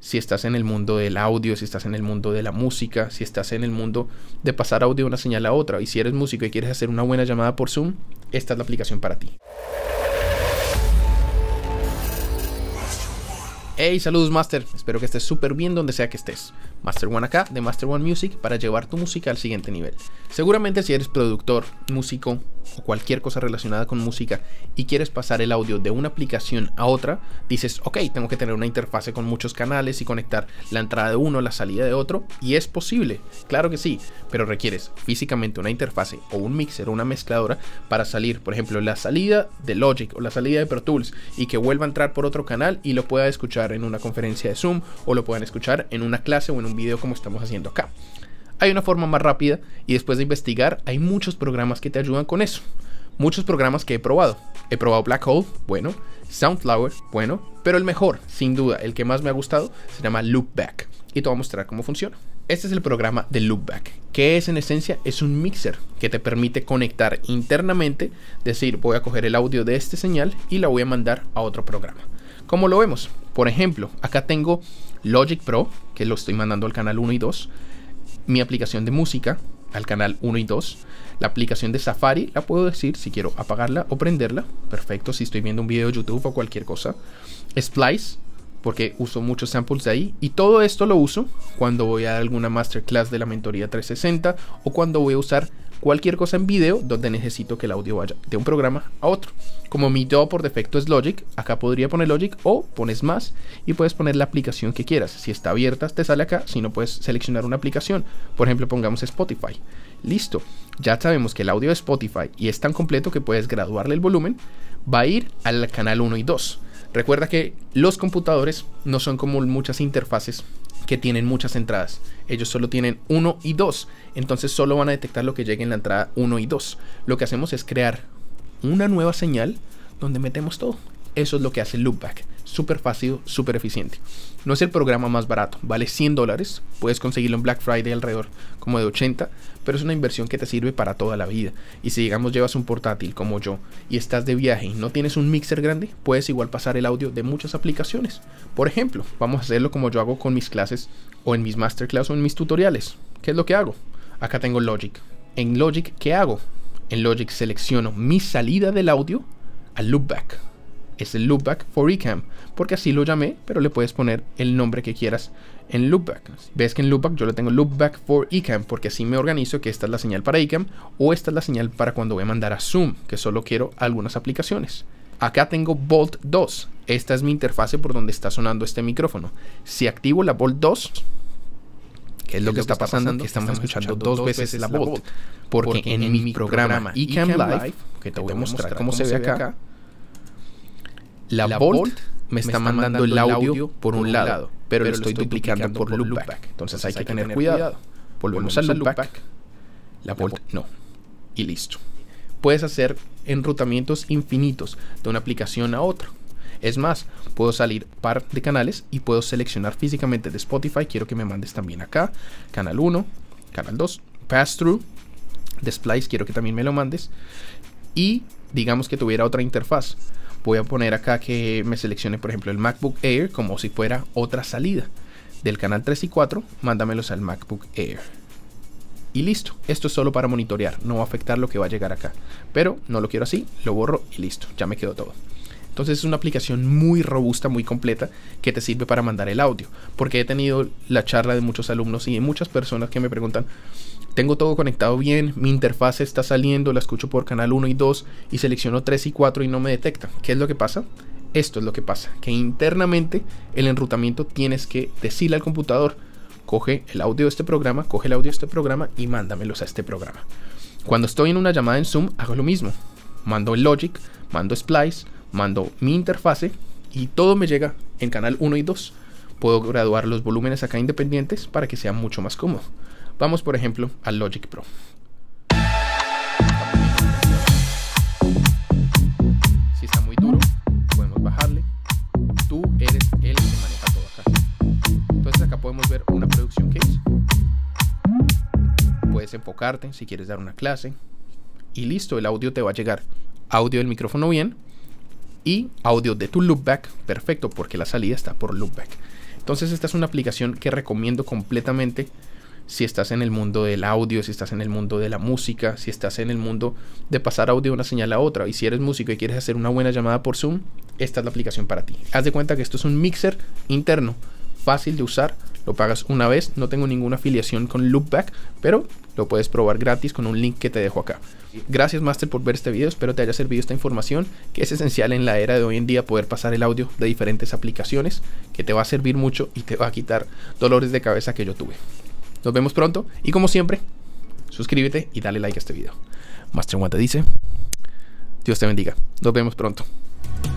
si estás en el mundo del audio, si estás en el mundo de la música, si estás en el mundo de pasar audio de una señal a otra. Y si eres músico y quieres hacer una buena llamada por Zoom, esta es la aplicación para ti. Hey, saludos Master, espero que estés súper bien donde sea que estés. Master One acá, de Master One Music, para llevar tu música al siguiente nivel. Seguramente si eres productor, músico o cualquier cosa relacionada con música y quieres pasar el audio de una aplicación a otra, dices, ok, tengo que tener una interfase con muchos canales y conectar la entrada de uno, la salida de otro, y es posible, claro que sí, pero requieres físicamente una interfase o un mixer o una mezcladora para salir, por ejemplo, la salida de Logic o la salida de Pro Tools y que vuelva a entrar por otro canal y lo pueda escuchar en una conferencia de Zoom o lo puedan escuchar en una clase o en un video como estamos haciendo acá. Hay una forma más rápida y después de investigar hay muchos programas que te ayudan con eso. Muchos programas que he probado. He probado Black Hole, bueno. Soundflower, bueno. Pero el mejor, sin duda, el que más me ha gustado, se llama Loopback. Y te voy a mostrar cómo funciona. Este es el programa de Loopback, que es en esencia es un mixer que te permite conectar internamente, decir voy a coger el audio de esta señal y la voy a mandar a otro programa. ¿Cómo lo vemos? Por ejemplo, acá tengo Logic Pro, que lo estoy mandando al canal 1 y 2. Mi aplicación de música al canal 1 y 2. La aplicación de Safari la puedo decir si quiero apagarla o prenderla. Perfecto, si estoy viendo un video de YouTube o cualquier cosa. Splice, porque uso muchos samples de ahí. Y todo esto lo uso cuando voy a dar alguna masterclass de la mentoría 360 o cuando voy a usar cualquier cosa en video donde necesito que el audio vaya de un programa a otro. Como mi DAW por defecto es Logic, acá podría poner Logic o pones más y puedes poner la aplicación que quieras. Si está abierta te sale acá, si no puedes seleccionar una aplicación. Por ejemplo, pongamos Spotify. Listo, ya sabemos que el audio de Spotify y es tan completo que puedes graduarle el volumen. Va a ir al canal 1 y 2. Recuerda que los computadores no son como muchas interfaces que tienen muchas entradas. Ellos solo tienen 1 y 2. Entonces solo van a detectar lo que llegue en la entrada 1 y 2. Lo que hacemos es crear una nueva señal donde metemos todo. Eso es lo que hace Loopback. Súper fácil, súper eficiente. No es el programa más barato. Vale $100. Puedes conseguirlo en Black Friday alrededor como de 80. Pero es una inversión que te sirve para toda la vida. Y si digamos llevas un portátil como yo y estás de viaje y no tienes un mixer grande, puedes igual pasar el audio de muchas aplicaciones. Por ejemplo, vamos a hacerlo como yo hago con mis clases o en mis masterclass o en mis tutoriales. ¿Qué es lo que hago? Acá tengo Logic. En Logic, ¿qué hago? En Logic selecciono mi salida del audio al Loopback. Es el Loopback for Ecamm, porque así lo llamé, pero le puedes poner el nombre que quieras en Loopback. Ves que en Loopback yo le tengo Loopback for Ecamm, porque así me organizo que esta es la señal para Ecamm o esta es la señal para cuando voy a mandar a Zoom, que solo quiero algunas aplicaciones. Acá tengo Volt 2. Esta es mi interfase por donde está sonando este micrófono. Si activo la Volt 2, ¿qué es lo que está pasando? Que estamos escuchando dos veces la Volt. Porque en mi programa Ecamm Live, que te voy a mostrar cómo se ve acá, la Volt me está mandando el audio por un lado, pero lo estoy duplicando por Loopback. Entonces hay que tener cuidado. Volvemos al Loopback. La Volt no. Y listo. Puedes hacer enrutamientos infinitos de una aplicación a otra. Es más, puedo salir par de canales y puedo seleccionar físicamente de Spotify. Quiero que me mandes también acá. Canal 1, canal 2, Pass-Through. De Splice quiero que también me lo mandes. Y digamos que tuviera otra interfaz. Voy a poner acá que me seleccione, por ejemplo, el MacBook Air como si fuera otra salida. Del canal 3 y 4, mándamelos al MacBook Air. Y listo. Esto es solo para monitorear. No va a afectar lo que va a llegar acá. Pero no lo quiero así. Lo borro y listo. Ya me quedó todo. Entonces es una aplicación muy robusta, muy completa, que te sirve para mandar el audio. Porque he tenido la charla de muchos alumnos y de muchas personas que me preguntan: tengo todo conectado bien, mi interfaz está saliendo, la escucho por canal 1 y 2 y selecciono 3 y 4 y no me detecta. ¿Qué es lo que pasa? Esto es lo que pasa, que internamente el enrutamiento tienes que decirle al computador: coge el audio de este programa, coge el audio de este programa y mándamelos a este programa. Cuando estoy en una llamada en Zoom, hago lo mismo. Mando el Logic, mando Splice, mando mi interfase y todo me llega en canal 1 y 2. Puedo graduar los volúmenes acá independientes para que sea mucho más cómodo. Vamos, por ejemplo, al Logic Pro. Si está muy duro, podemos bajarle. Tú eres el que maneja todo acá. Entonces acá podemos ver una producción que hice. Puedes enfocarte si quieres dar una clase. Y listo, el audio te va a llegar. Audio del micrófono bien. Y audio de tu Loopback, perfecto, porque la salida está por Loopback. Entonces esta es una aplicación que recomiendo completamente si estás en el mundo del audio, si estás en el mundo de la música, si estás en el mundo de pasar audio de una señal a otra. Y si eres músico y quieres hacer una buena llamada por Zoom, esta es la aplicación para ti. Haz de cuenta que esto es un mixer interno, fácil de usar, lo pagas una vez, no tengo ninguna afiliación con Loopback, pero lo puedes probar gratis con un link que te dejo acá. Gracias Master por ver este video, espero te haya servido esta información que es esencial en la era de hoy en día, poder pasar el audio de diferentes aplicaciones, que te va a servir mucho y te va a quitar dolores de cabeza que yo tuve. Nos vemos pronto y como siempre, suscríbete y dale like a este video. Master One te dice, Dios te bendiga, nos vemos pronto.